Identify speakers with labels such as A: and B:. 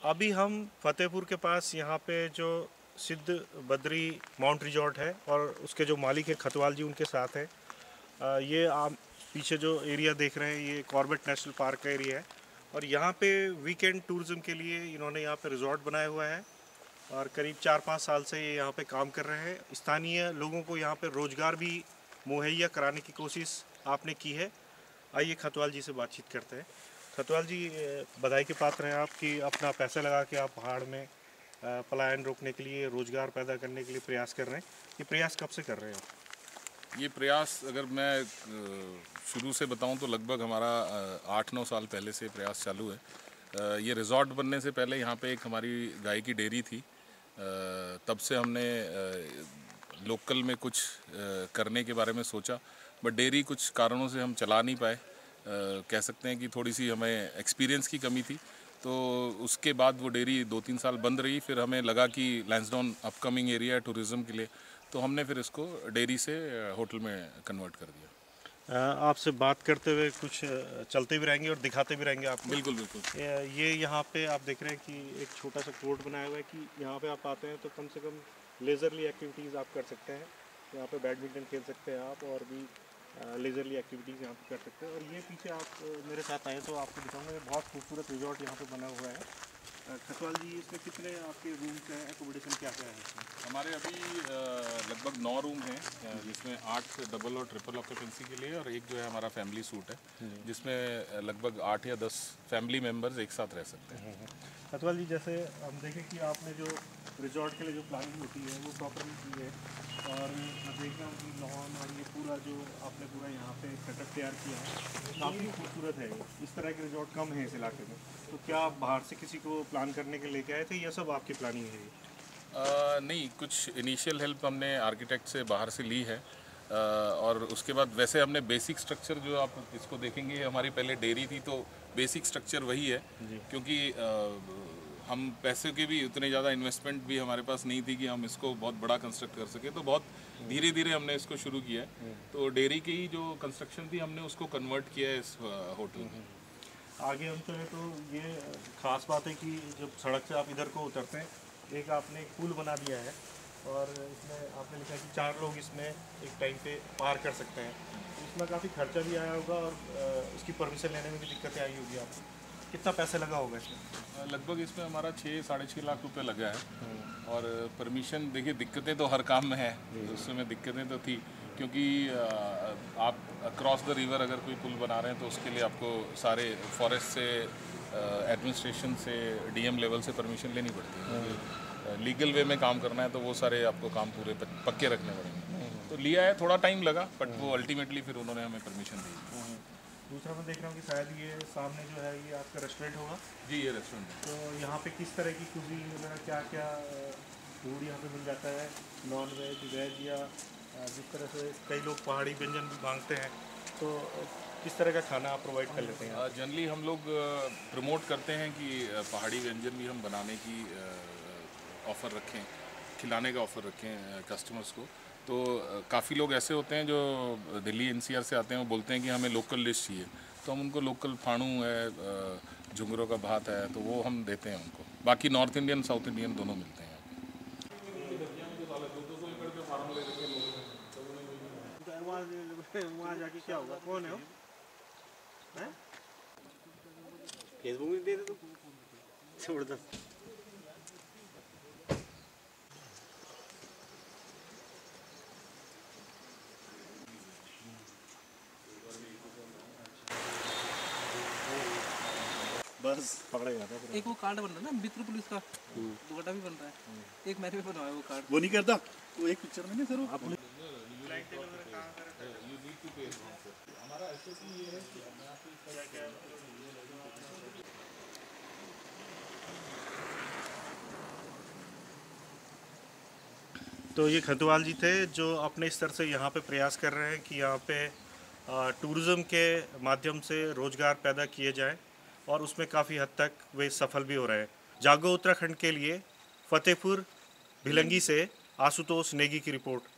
A: अभी हम फतेहपुर के पास यहाँ पे जो सिद्ध बद्री माउंट रिजॉर्ट है और उसके जो मालिक है खतवाल जी उनके साथ है। ये आप पीछे जो एरिया देख रहे हैं ये कॉर्बेट नेशनल पार्क का एरिया है और यहाँ पे वीकेंड टूरिज्म के लिए इन्होंने यहाँ पे रिजॉर्ट बनाया हुआ है और करीब 4-5 साल से ये यहाँ पे काम कर रहे हैं। स्थानीय लोगों को यहाँ पे रोज़गार भी मुहैया कराने की कोशिश आपने की है। आइए खतवाल जी से बातचीत करते हैं। खतवाल जी, बधाई के पात्र हैं आप कि अपना पैसा लगा के आप पहाड़ में पलायन रोकने के लिए, रोज़गार पैदा करने के लिए प्रयास कर रहे हैं। ये प्रयास कब से कर रहे हैं आप?
B: ये प्रयास अगर मैं शुरू से बताऊं तो लगभग हमारा 8-9 साल पहले से प्रयास चालू है। ये रिज़ॉर्ट बनने से पहले यहाँ पे एक हमारी गाय की डेयरी थी। तब से हमने लोकल में कुछ करने के बारे में सोचा, बट डेयरी कुछ कारणों से हम चला नहीं पाए। कह सकते हैं कि थोड़ी सी हमें एक्सपीरियंस की कमी थी, तो उसके बाद वो डेयरी 2-3 साल बंद रही। फिर हमें लगा कि लैंसडाउन अपकमिंग एरिया है टूरिज़्म के लिए, तो हमने फिर इसको डेयरी से होटल में कन्वर्ट कर दिया।
A: आपसे बात करते हुए कुछ चलते भी रहेंगे और दिखाते भी रहेंगे आपको।
B: बिल्कुल बिल्कुल।
A: ये यहाँ पे आप देख रहे हैं कि एक छोटा सा कोर्ट बनाया हुआ है कि यहाँ पे आप आते हैं तो कम से कम लेज़रली एक्टिविटीज़ आप कर सकते हैं। यहाँ पे बैडमिंटन खेल सकते हैं आप और भी लेज़रली एक्टिविटीज़ यहाँ पे कर सकते हैं। और ये पीछे आप मेरे साथ आए तो आपको दिखाऊंगा, ये बहुत खूबसूरत रिजॉर्ट यहाँ पे बना हुआ है। खतवाल जी, इसमें कितने आपके रूम्स हैं, एकोमोडेशन क्या क्या है इसमें?
B: हमारे अभी लगभग 9 रूम हैं, जिसमें 8 डबल और ट्रिपल ऑक्यूपेंसी के लिए, और एक जो है हमारा फैमिली सूट है जिसमें लगभग 8 या 10 फैमिली मेम्बर्स एक साथ रह सकते हैं।
A: खतवाल जी, जैसे हम देखें कि आपने जो रिजॉर्ट के लिए जो प्लानिंग होती है वो प्रॉपरली की है और मैं देख रहा हूँ कि लॉन और ये पूरा जो आपने पूरा यहाँ पे सेटअप तैयार किया है काफ़ी खूबसूरत है। इस तरह के रिजॉर्ट कम है इस इलाके में, तो क्या आप बाहर से किसी को प्लान करने के लेके आए थे या सब आपकी प्लानिंग है?
B: नहीं, कुछ इनिशियल हेल्प हमने आर्किटेक्ट से बाहर से ली है, और उसके बाद वैसे हमने बेसिक स्ट्रक्चर जो आप इसको देखेंगे, हमारी पहले डेयरी थी तो बेसिक स्ट्रक्चर वही है, क्योंकि हम पैसे के भी उतने ज़्यादा इन्वेस्टमेंट भी हमारे पास नहीं थी कि हम इसको बहुत बड़ा कंस्ट्रक्ट कर सके, तो बहुत धीरे धीरे हमने इसको शुरू किया है। तो डेयरी की जो कंस्ट्रक्शन थी हमने उसको कन्वर्ट किया है इस होटल में।
A: आगे हम चले तो ये खास बात है कि जब सड़क से आप इधर को उतरते हैं, एक आपने एक पुल बना दिया है और इसमें आपने लिखा है कि 4 लोग इसमें एक टाइम पे पार कर सकते हैं। इसमें काफ़ी खर्चा भी आया होगा और उसकी परमिशन लेने में भी दिक्कतें आई होगी आपको। कितना पैसा लगा होगा इसमें?
B: लगभग इसमें हमारा 6-6.5 लाख रुपए लगा है। और परमिशन, देखिए दिक्कतें तो हर काम में है, तो उसमें दिक्कतें तो थी, क्योंकि आप अक्रॉस द रिवर अगर कोई पुल बना रहे हैं तो उसके लिए आपको सारे फॉरेस्ट से, एडमिनिस्ट्रेशन से, डीएम लेवल से परमिशन लेनी पड़ती है। लीगल वे में काम करना है तो वो सारे आपको काम पूरे पक्के रखने पड़ेंगे। तो लिया है, थोड़ा टाइम लगा, बट वो अल्टीमेटली फिर उन्होंने हमें परमिशन दी।
A: दूसरा मैं देख रहा हूँ कि शायद ये सामने जो है ये आपका रेस्टोरेंट होगा।
B: जी, ये रेस्टोरेंट है।
A: तो यहाँ पे किस तरह की कुजीन वगैरह क्या क्या फूड यहाँ पे मिल जाता है, नॉन वेज, वेज, या जिस तरह से कई लोग पहाड़ी व्यंजन भी मांगते हैं, तो किस तरह का खाना आप प्रोवाइड कर लेते हैं?
B: जनरली हम लोग प्रमोट करते हैं कि पहाड़ी व्यंजन भी हम बनाने की ऑफ़र रखें, खिलाने का ऑफ़र रखें कस्टमर्स को। तो काफ़ी लोग ऐसे होते हैं जो दिल्ली एनसीआर से आते हैं, वो बोलते हैं कि हमें लोकल डिश चाहिए, तो हम उनको लोकल फाणू है, झुंगरों का भात है, तो वो हम देते हैं उनको। बाकी नॉर्थ इंडियन, साउथ इंडियन दोनों मिलते हैं।
A: वहाँ जाके क्या होगा? कौन है वो?
C: फेसबुक में दे दे तो जबरदस्त।
A: बस पकड़ा जाता है।
D: एक वो कार्ड बन रहा है ना मित्र पुलिस का, दुपट्टा भी बन रहा है। एक मैंने भी बनवाया वो कार्ड।
A: वो नहीं करता, वो एक पिक्चर में नहीं सर, आप तो ये खतवाल जी थे जो अपने स्तर से यहाँ पे प्रयास कर रहे हैं कि यहाँ पे टूरिज़्म के माध्यम से रोज़गार पैदा किए जाएं और उसमें काफ़ी हद तक वे सफल भी हो रहे हैं। जागो उत्तराखंड के लिए फतेहपुर भिलंगी से आशुतोष नेगी की रिपोर्ट।